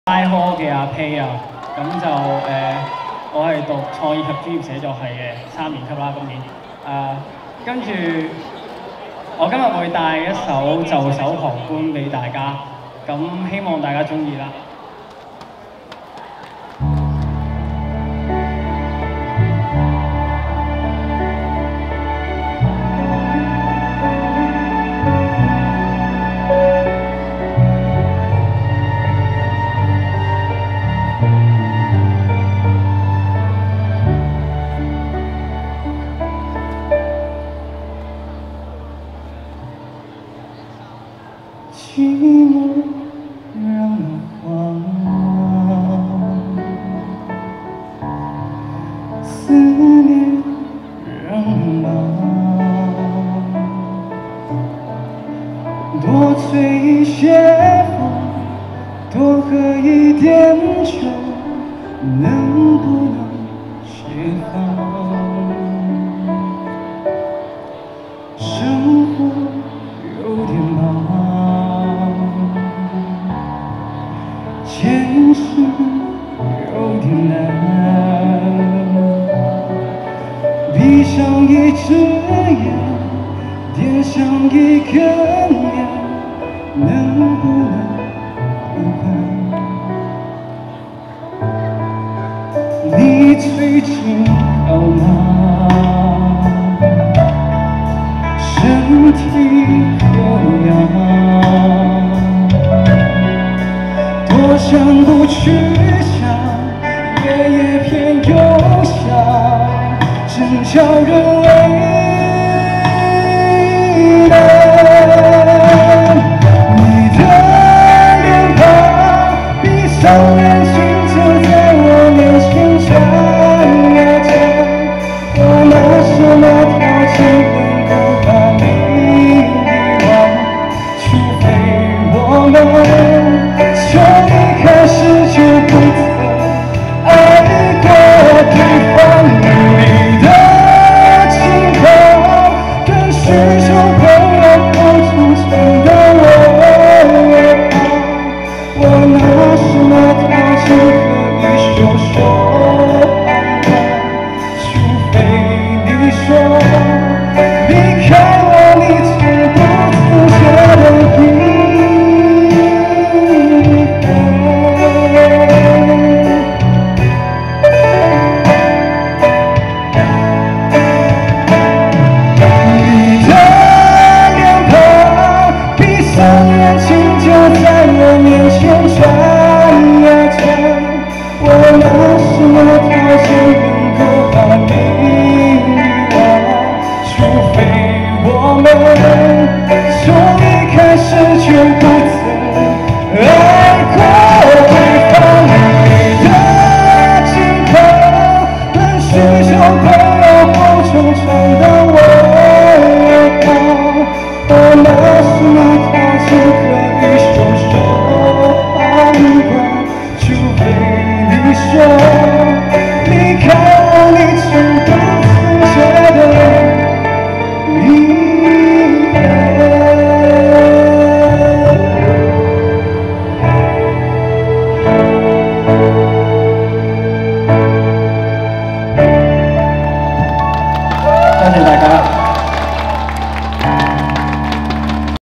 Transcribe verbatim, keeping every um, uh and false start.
I 科嘅阿 P 啊，咁就誒、呃，我係讀創意及專業寫作系嘅三年級啦，今年誒、呃，跟住我今日會帶一首袖手旁觀俾大家，咁希望大家鍾意啦。 寂寞让我慌乱，思念让我忙，多吹一些风，多喝一点酒，能不能释放？生活有点忙。 前世有点难，闭上一只眼，点上一根烟，能不能不管？你最近好吗？身体可养？ 多想不去想，夜夜偏又想，真叫人为难。你的脸庞，闭上眼睛就在我面前转啊转，我拿什么条件能够把你遗忘？除非我们。 从一开始就不曾爱过对方，你的近况跟许久朋友口中唱的我好，我拿什么条件可以袖手旁观？除非你说离开我，你从不曾觉得遗憾。 在我面前转啊转，我拿什么条件能够把你遗忘？除非我们从一开始就不曾爱过对方。你的近况跟许久朋友口中唱的我好，我拿什么条件可以？ 除非你说。